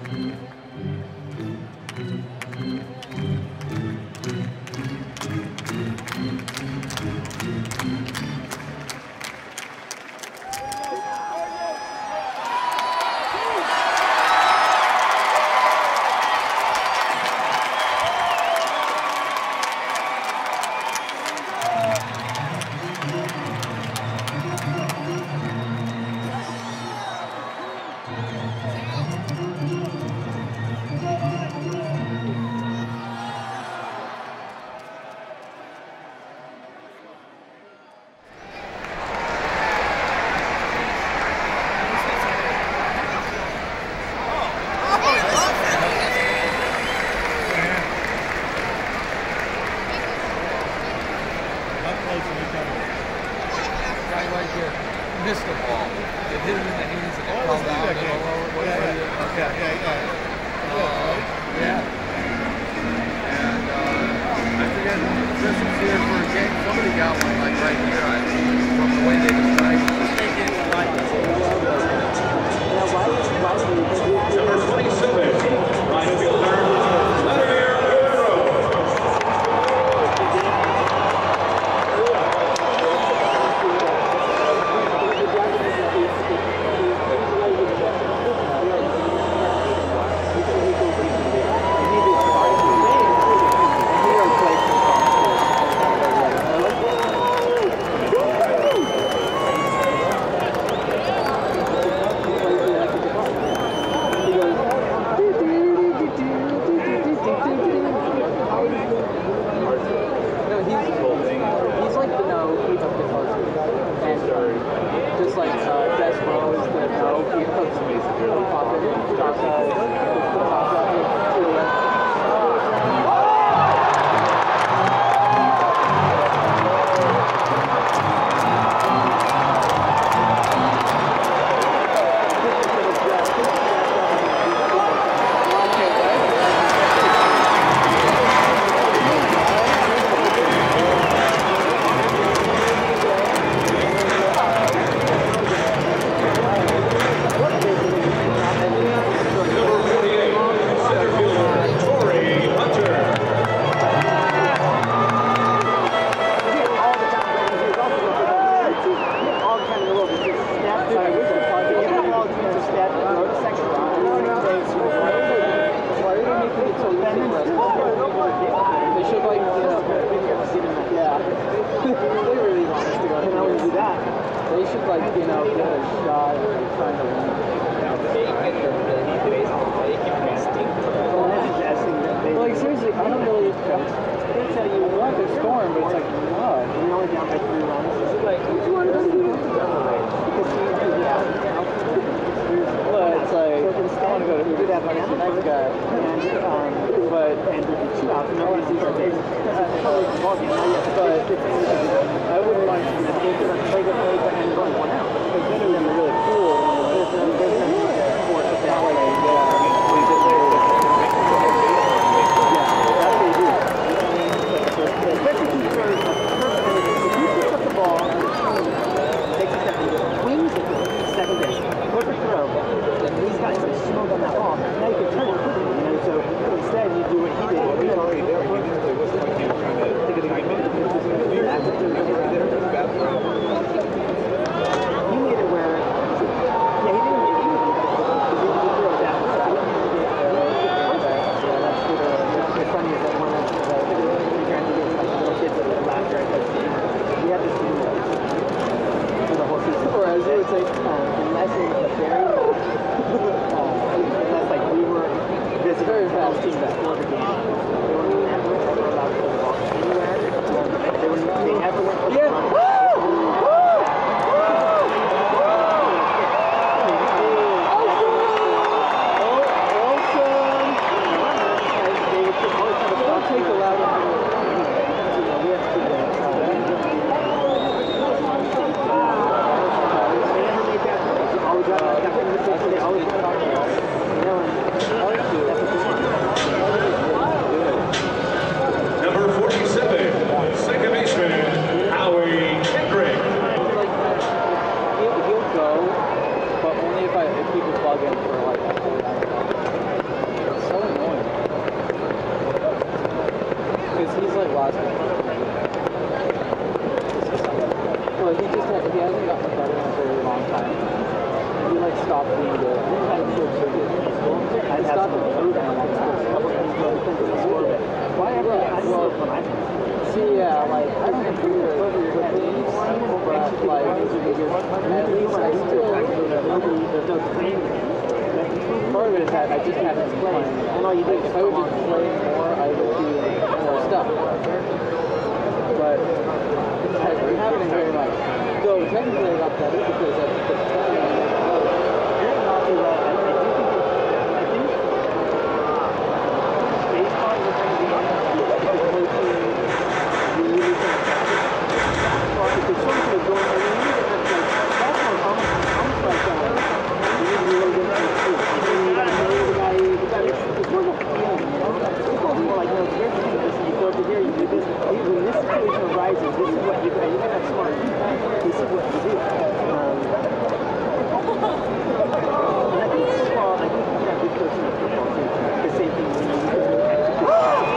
But only if people plug in for like lost it. Well, he hasn't gotten better in a very long time. He like stopped being good. I stopped improving a long time. Why ever? Well, see, like I don't improve it quickly anymore, but like at least I still. Part of it is that I just haven't played. And all you do, if I would just play more, I would do more stuff. But we haven't very much. So technically I got better because at the time not too well. I think baseball is going to be coaching really because some people go and that's almost like you need to really get to school. You got to know the guy. It's more of a feeling, you know? It's more like, here's this, you go to here, you do this. When this situation arises, this is what you do. You can have smart feedback. This is what you do. And I think football, I think you can have good coaching in football too. The same thing when you really execute.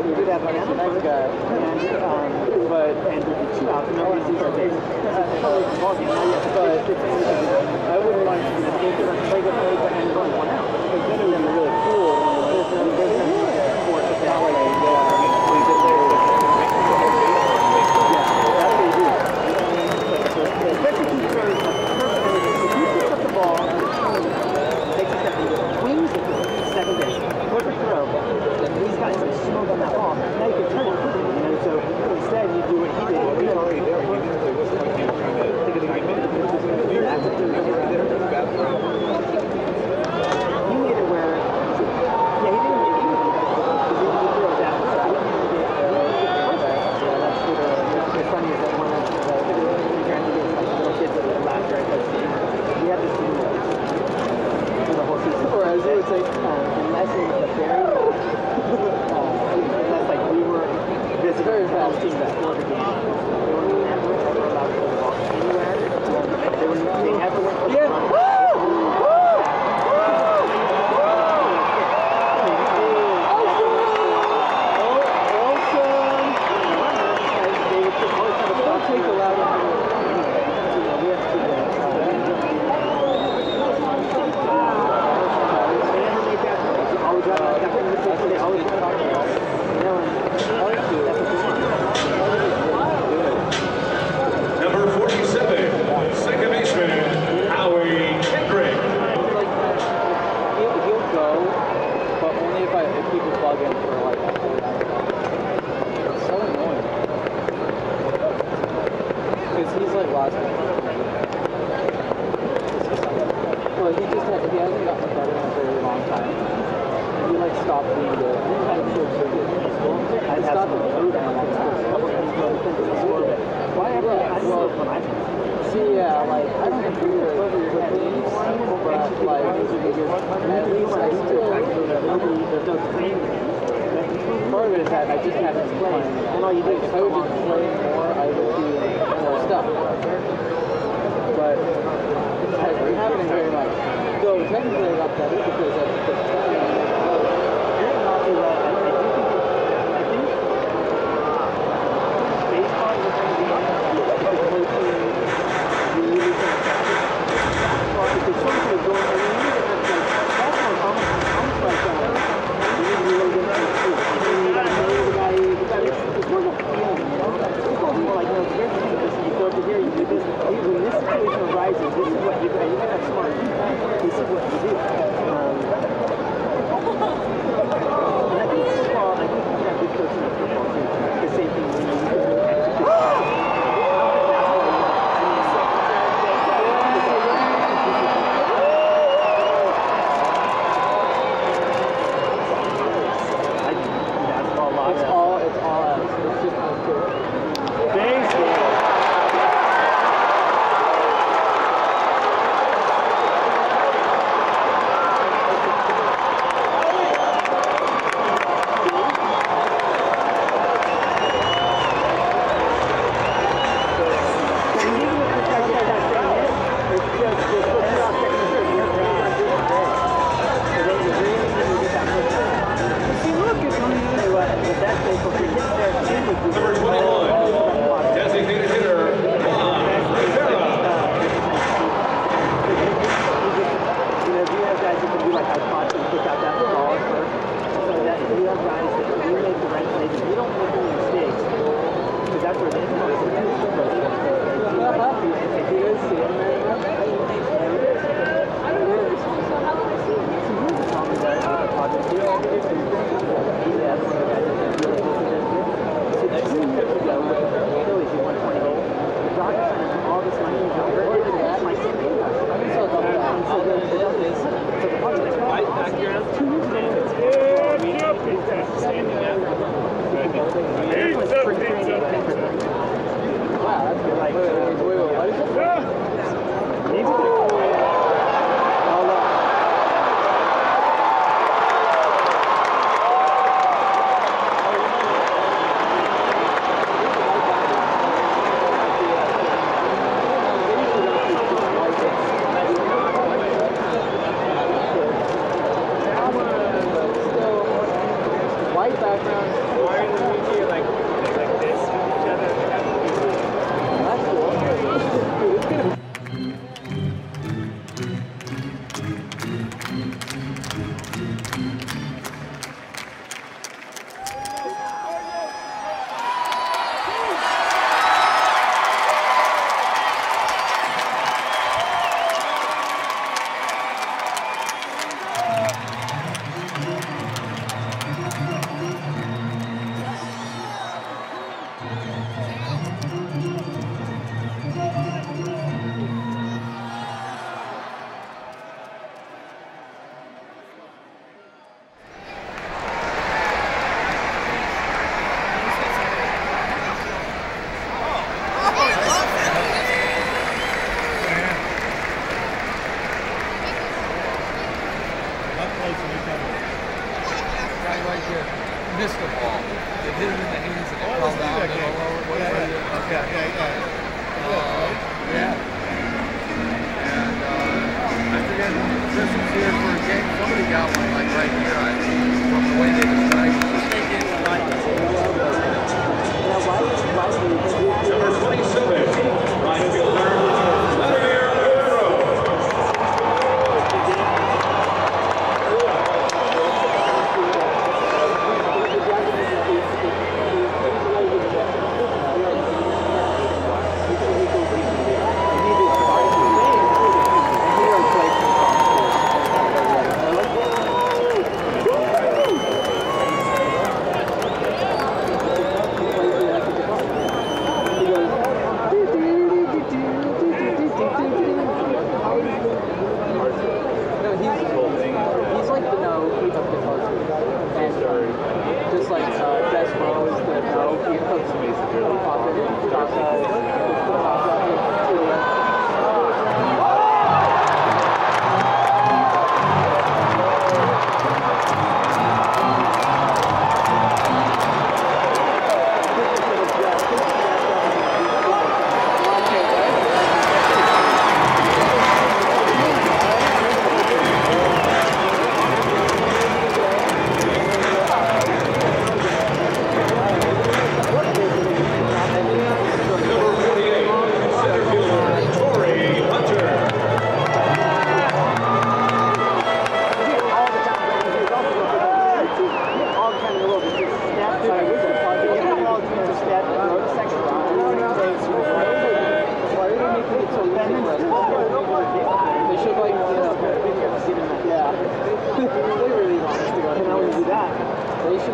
he did have a nice guy. But I wouldn't mind to take it and going one out. Because then it would be really cool.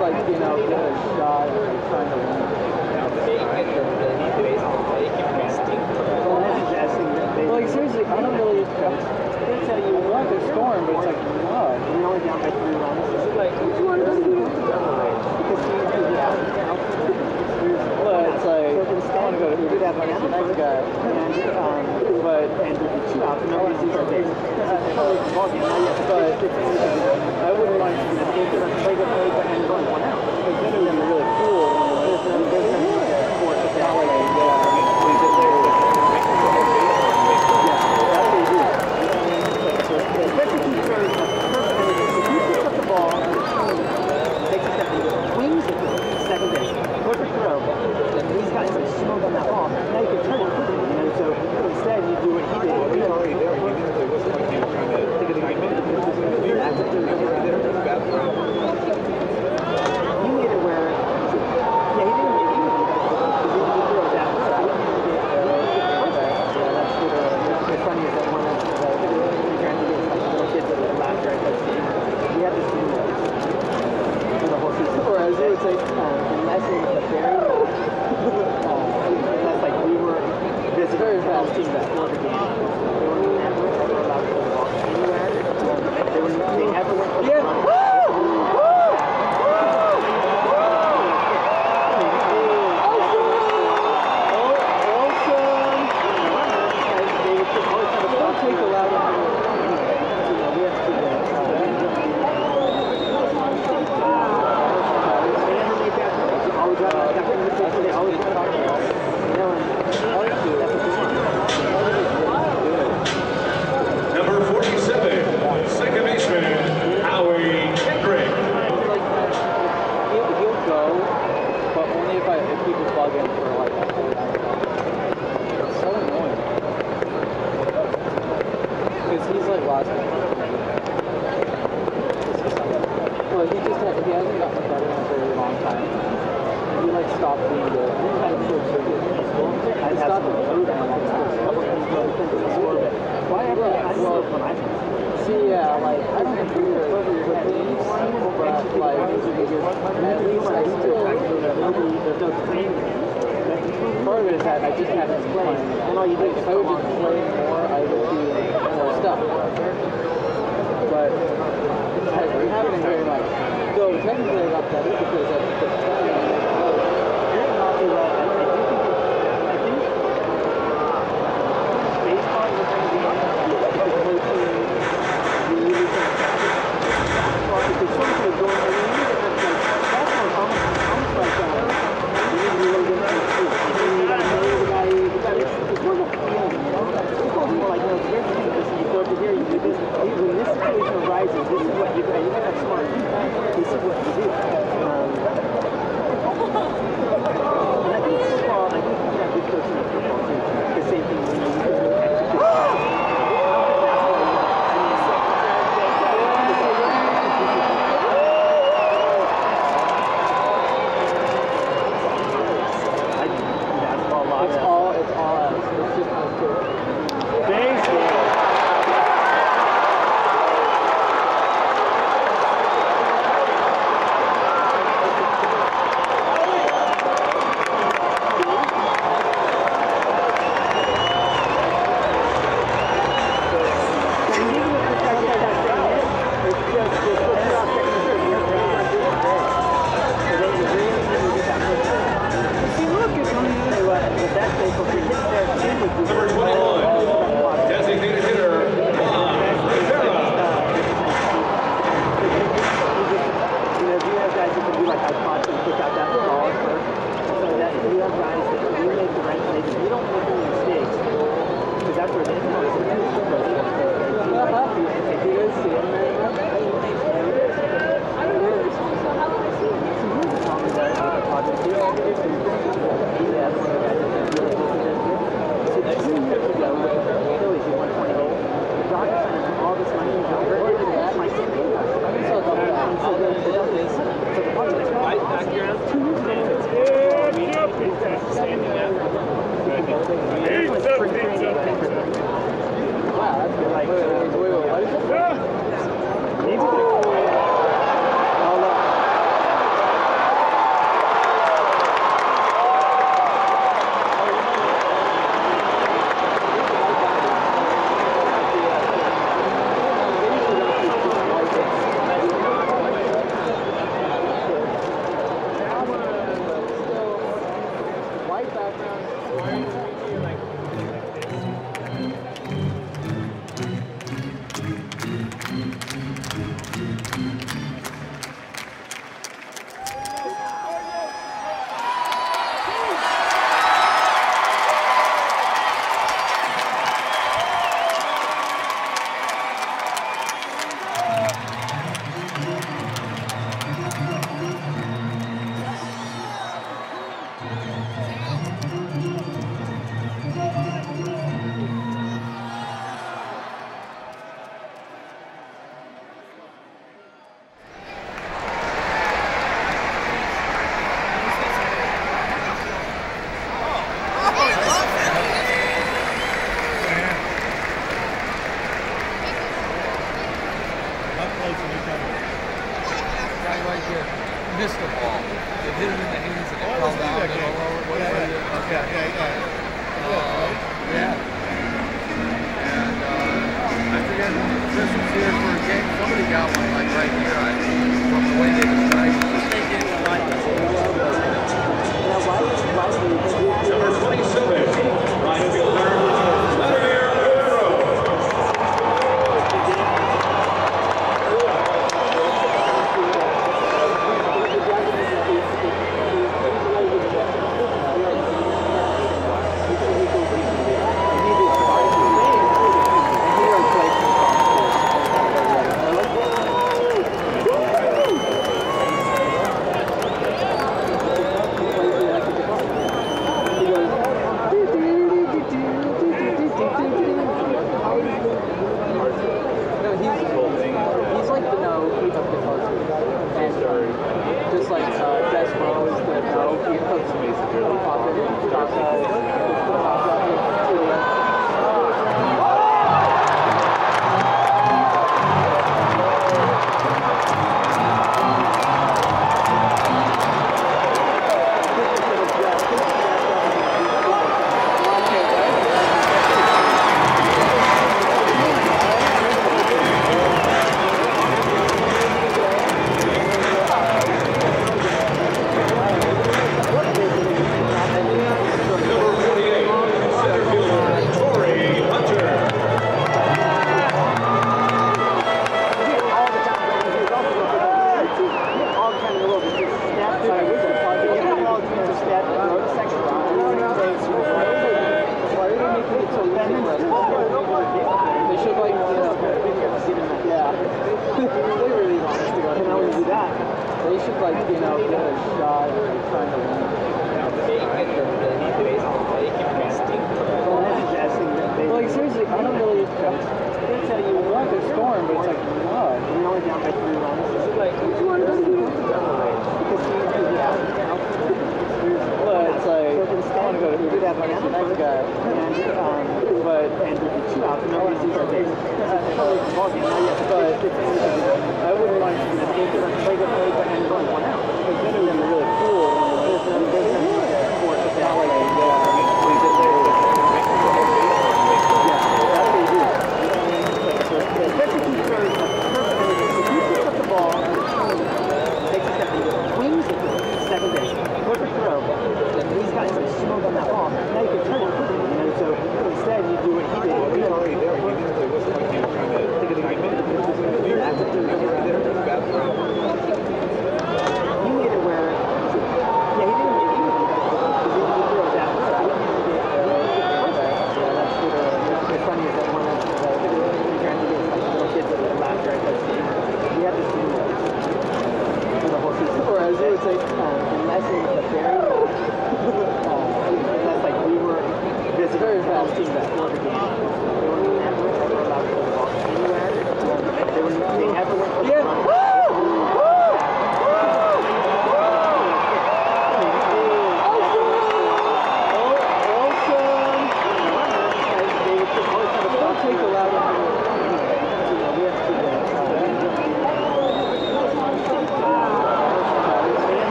like, you know, give it a shot and like, trying to win. Like, seriously, I don't really. They tell you, want the storm, but it's like, no. We're only down by 3 runs. This is like, what do you want to do? Well, it's like, I want to go to who did that by the next guy. But, and the 2 outs, nobody's these are big. But, I wouldn't mind play the play and going 1 out. Because then it would be really cool. There's no sport that's not like, we did there. Especially if he throws a perfect, if he picks up the ball, takes a step, swings it, second base, perfect throw, and these guys are smooth on that ball. Now you can turn it quickly, you know, so instead you do what he did. He's already there. He didn't say what's like he was trying to take a time. He made it where, yeah, he didn't get it because he didn't throw that way. He didn't get first base. Yeah, that's the funny is that one of the kids that was last year, we had this thing for the whole season. Whereas it would say, unless it was the very unless like we were this very fast team that scored the game, they were never ever allowed to walk anywhere. They never went for the run. Take the loud one. We have to keep it. They never make that. They always got that from the picture. They always got it. Number 47, second baseman, Howie Kendrick. He'll go, but only if people plug in for like a whole night. It's so annoying. Because he's like last one. Well, he hasn't gotten better in a very long time. He like stopped being good. He had a short circuit in school. I stopped the food and like a couple of things in school. Why ever? See, yeah, like I don't agree with things, but like at least I still there's no training. Part of it is that I just haven't been playing. And all you do, if I would just play more, I would do more stuff. But we haven't been very much. So technically I got better because I think it's not too bad. I think baseball is going to be really basketball because something is going on. Basketball almost like you need to be really good at it. You got to know the guy. It's more of a feeling, you know? It's more like, you know, here's the thing, you go over here, you do this. When this situation arises, this is what you do. You're not smart. This is what you do. And I think football, I think you have good coaching in football too. The same thing when you execute. Missed the ball. It hit him in the hands and it fell down. And I forget when Chris was here for a game. Somebody got one like right here. From the way they described it. Number 27, right fielder, Vladimir Guerrero.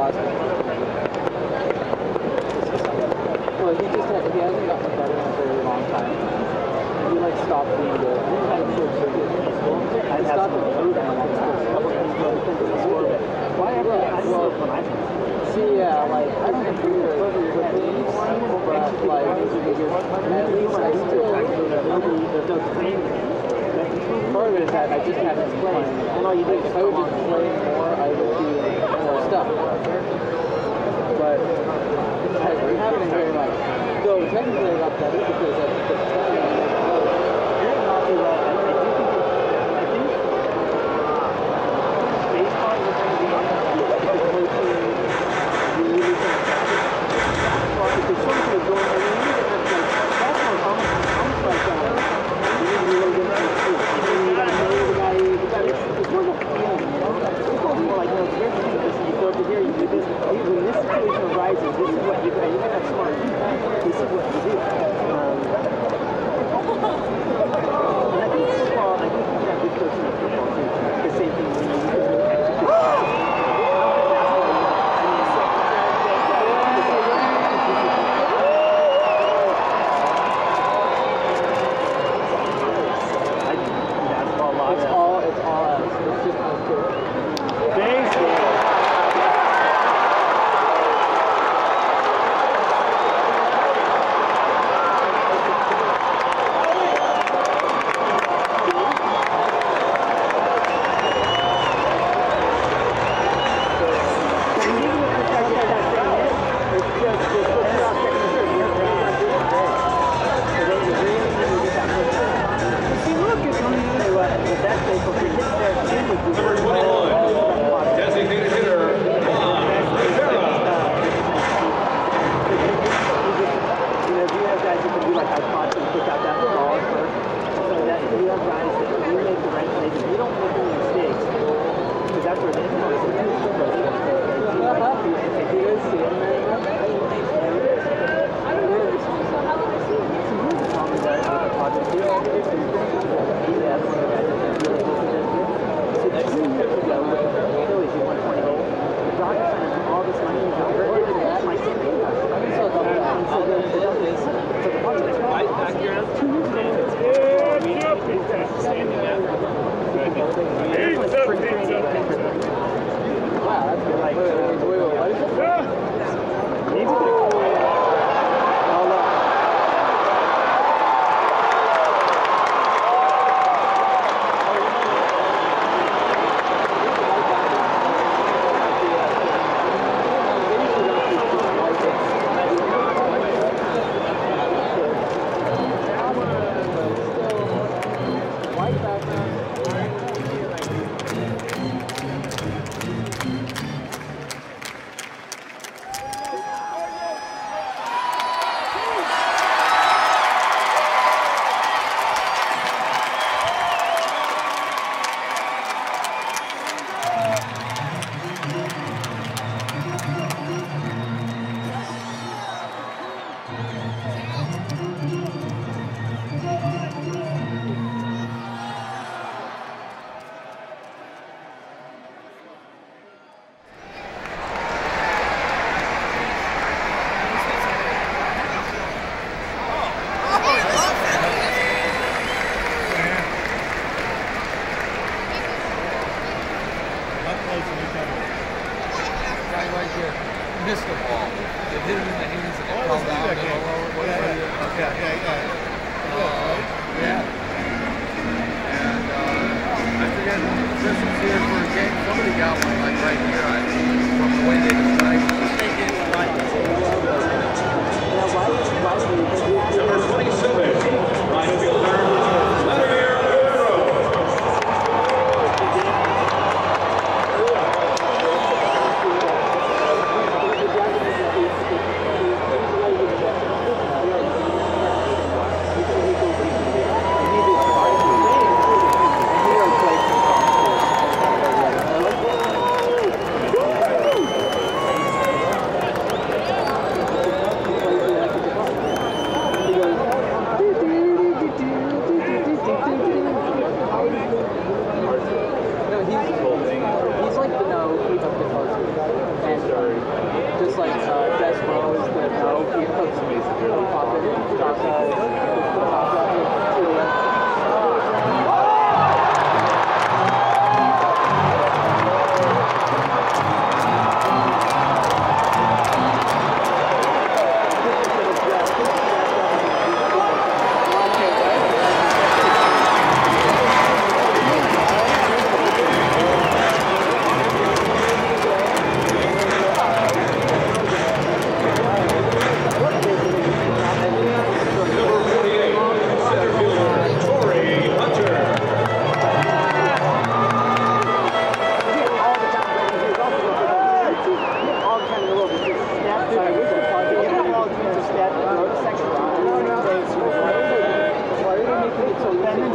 positive. Well, he hasn't gotten better in a very long time. He like stopped being good. He kind of short circuit in school. I stopped at 3 down on school. Why ever? See, yeah, like I don't agree with things, but like at least I still. Part of it is that I just haven't played. If I would just play more, I would do more stuff. But we haven't very much. So technically I got better because I think it's missed the ball. It hit him in the hands and it fell down. And I forget when Chris was here for a game. Somebody got one like right here. From the way they described it. Number 27, right fielder, Vladimir Urov.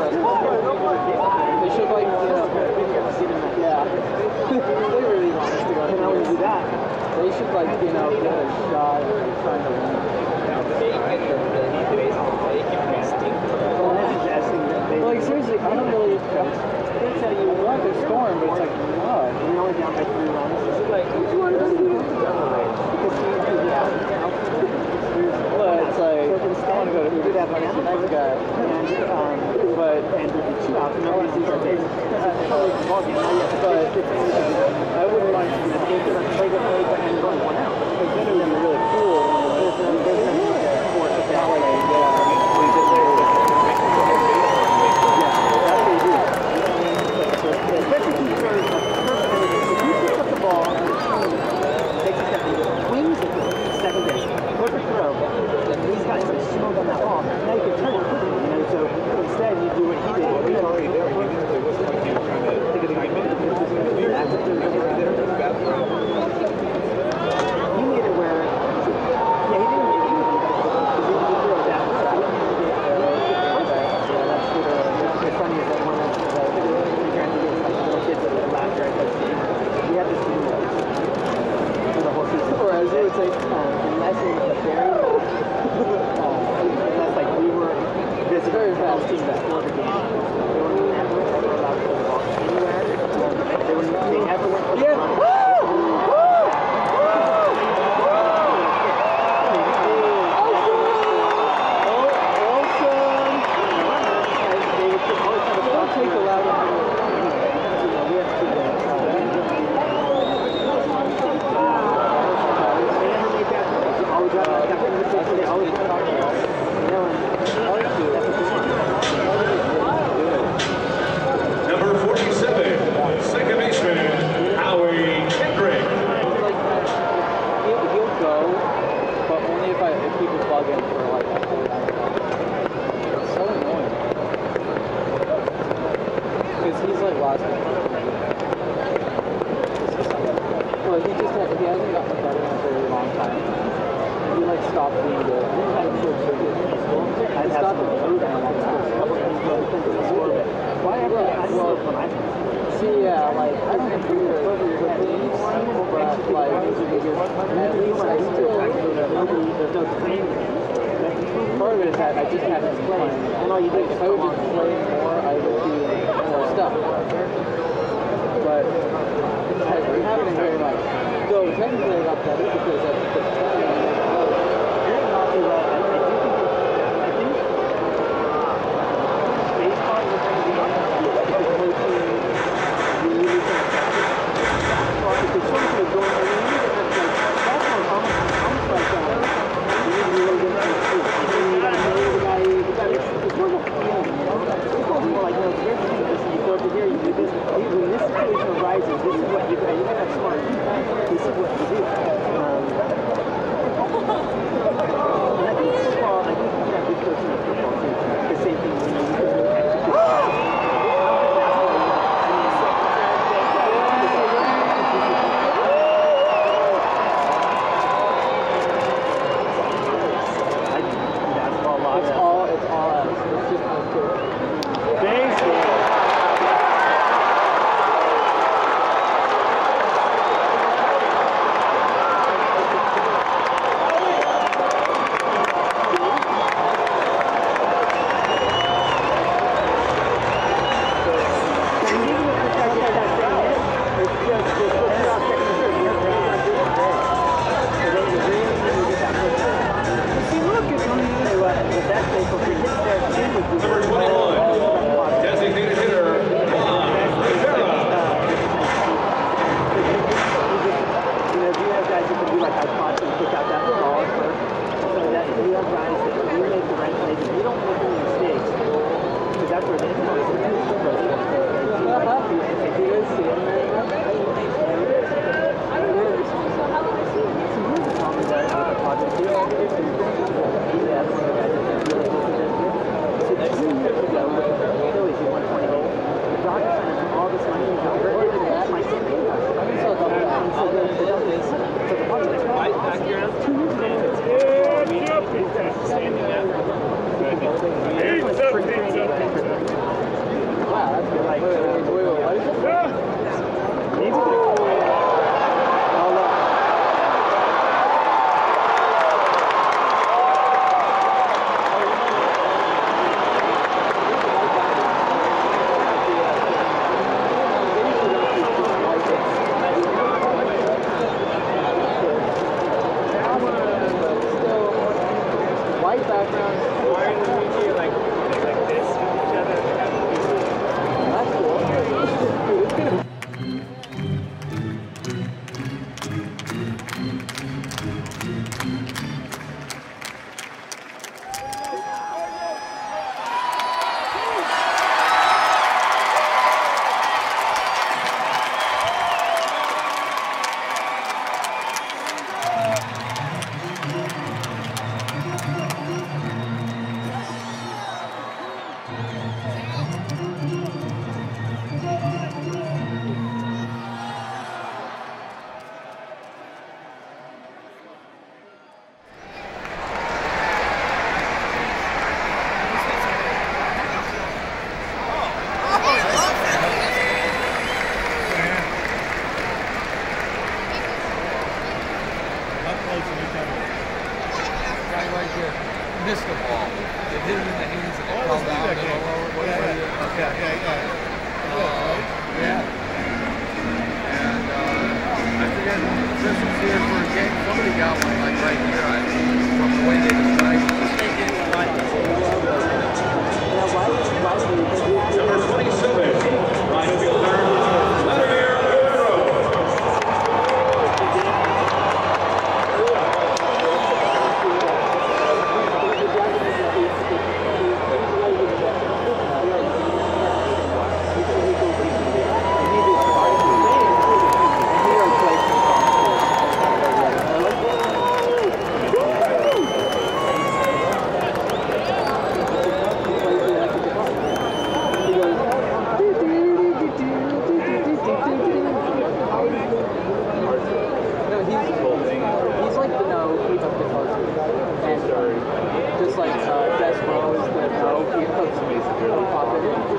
They should like, yeah. They really want us to go. And I would do that. They should like, give it a shot and trying to win. Like seriously, I don't really. They tell you what they're scoring, but it's like, what? We're only down by 3 runs. This is like, which one does he want to go? Well, it's like, I want to go to who did that next guy. But And with the 2 outs, nobody's even there. but I wouldn't mind to play the play and going 1 out. Because then it would be really cool. There's no sport that way.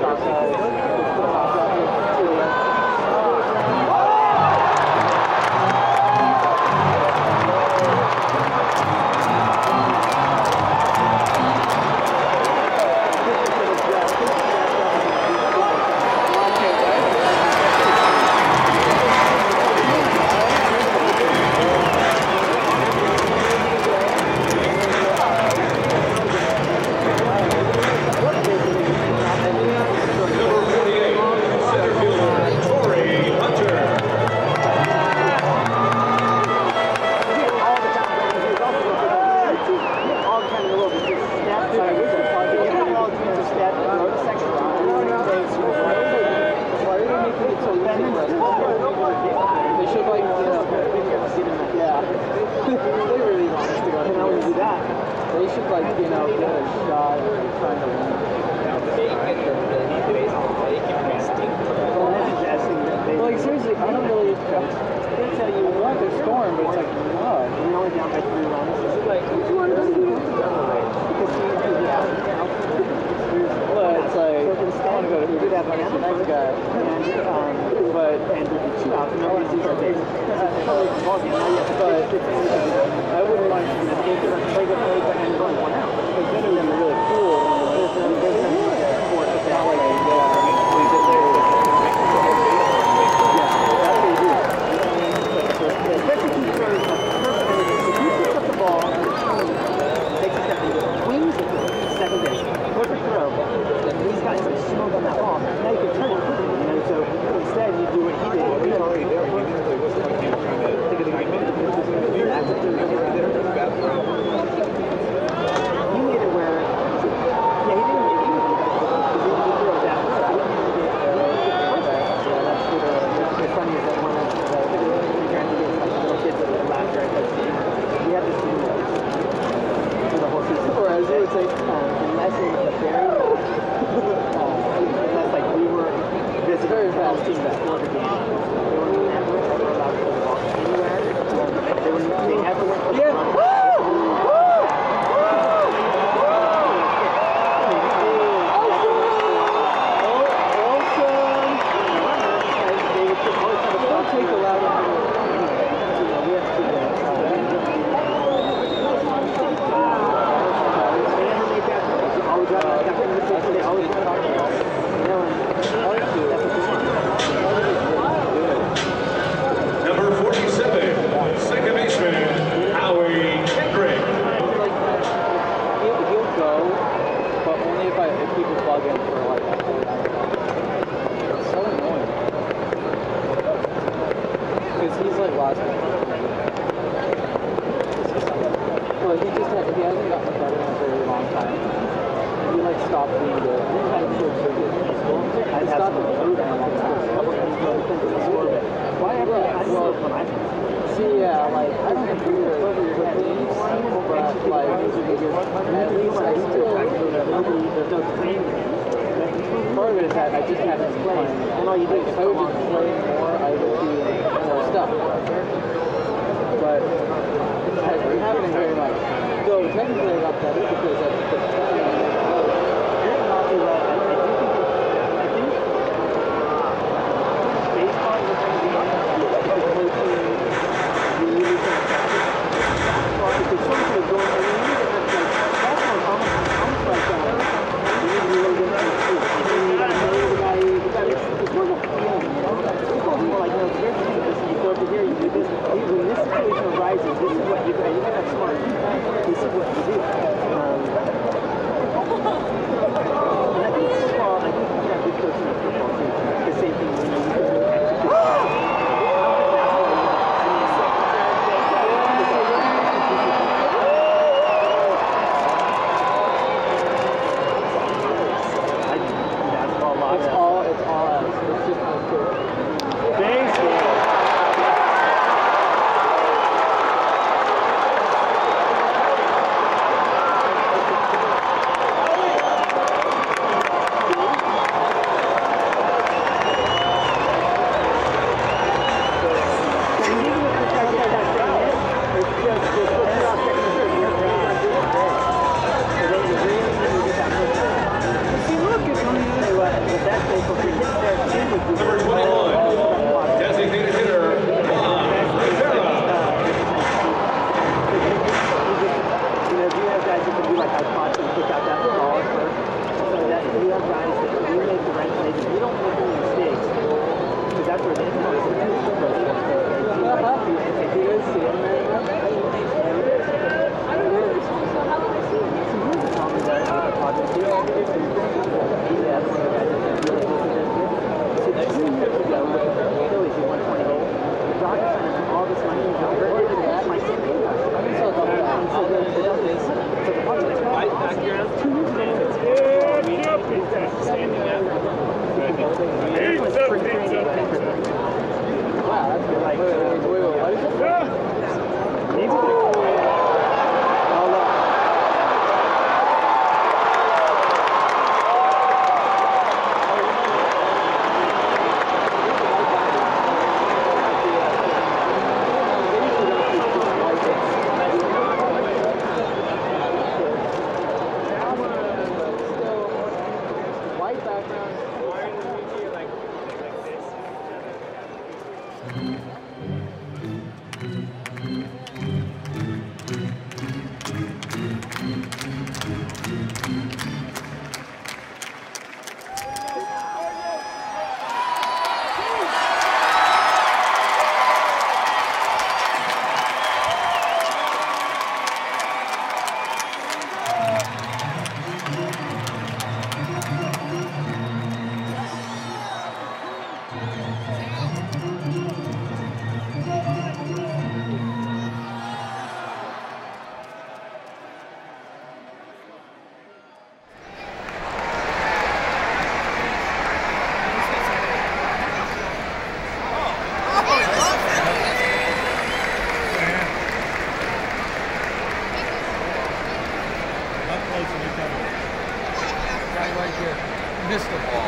This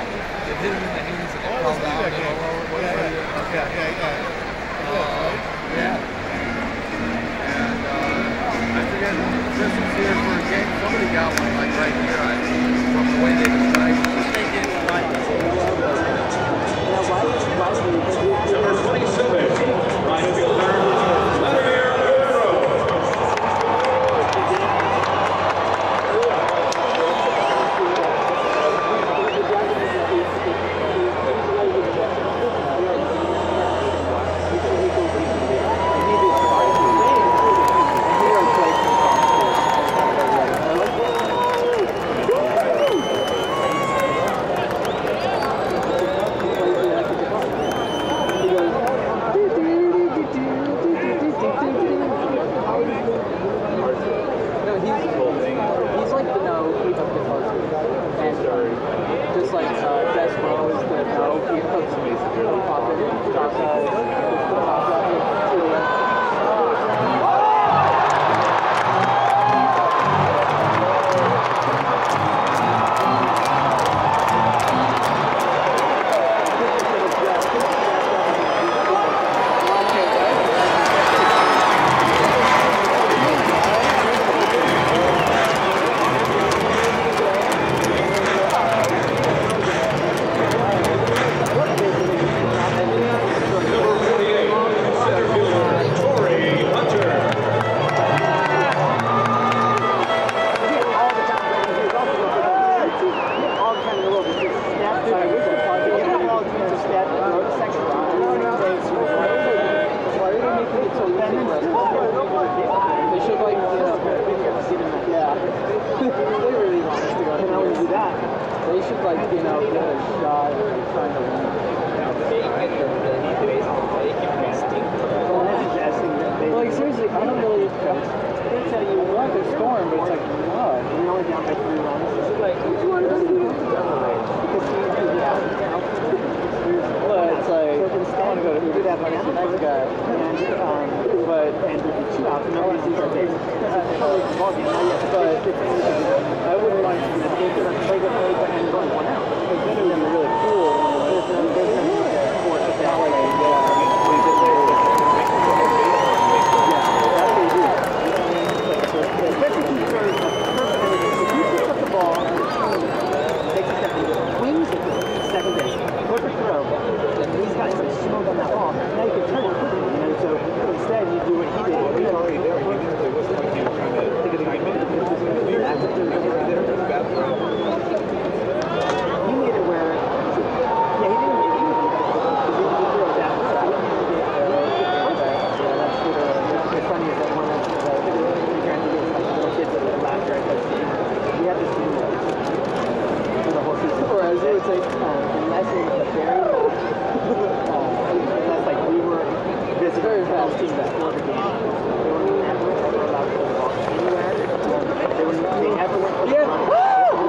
It hit him in the knees and it fell down. And I forget, Chris was here for a game. Somebody got one like right here. From the way they described it. Number 27, right fielder, Vladimir Guerrero. He's like the no of guitar too. And just like Desmo is the no he hooks me really pop it, drop They should, like, you know, get a shot at trying to win. Like, seriously, I don't really coach. They tell you, we want to storm, but it's like, no. We're only down by 3 runs. Like, what do you want to do? Well, it's like, I want to go to Uber. That's the next guy. But, and 2 outs, no one sees our face. But, I wouldn't mind to take it and going 1 out. Because then it would be really cool. There's no sport at that like, especially if you pick up the ball, takes a step, swings it to second base, perfect throw, and these guys are smooth on that ball. Now you can turn it quickly, you know, so instead you do what he did. He was already there. He was trying to take a assignment. He made it where, yeah, he didn't get it because he didn't throw that much. It's funny is that one of the little kids that were last year, we had this new for the whole season. Whereas it would say, unless it was a very, unless like we were this very fast team that scored the game, they were never ever allowed to walk anywhere. They never went for the front.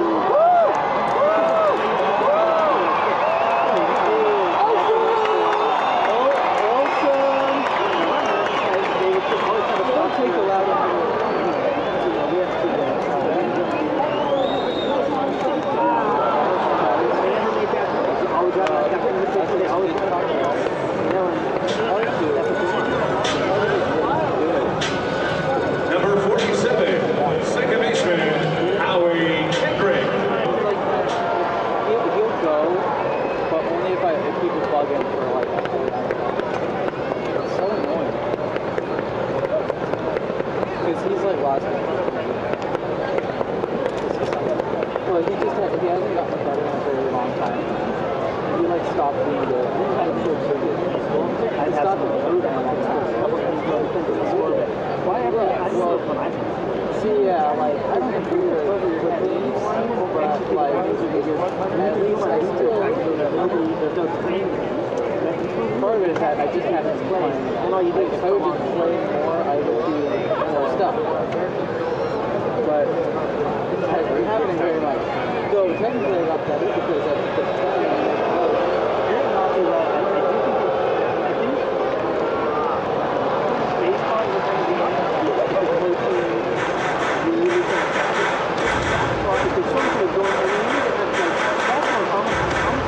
Number 47, second baseman, He'll go, but only if people plug in for like a whole night. It's so annoying. Because he's like last night. Well, he hasn't gotten better in a very long time. He like stopped being good. He kind of switched to it. I stopped improving a long time. Why ever? See, yeah, like, I don't improve it with these, but, like, at least I still, there's no training. Part of it is that I just haven't been playing. And all you do, if I would just play more, I would do more stuff. But we haven't been very much. Though, technically, I got better because at the time, you're not too bad. I think baseball is going to be it's sort of going, I mean, that's more common.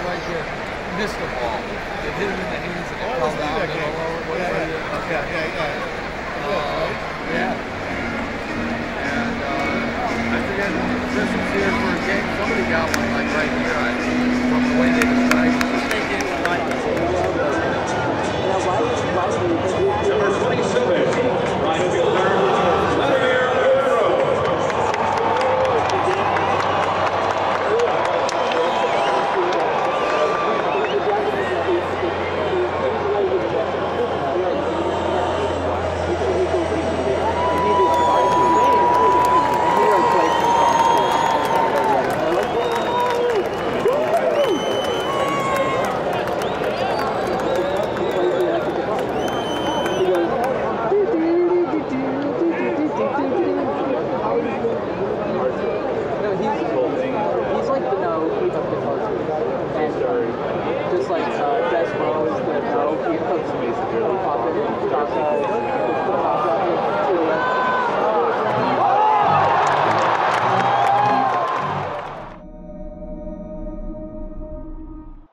like it missed a ball. It hit him in the hands and it fell down in a lower, whatever. Yeah. Yeah. And I forget, Chris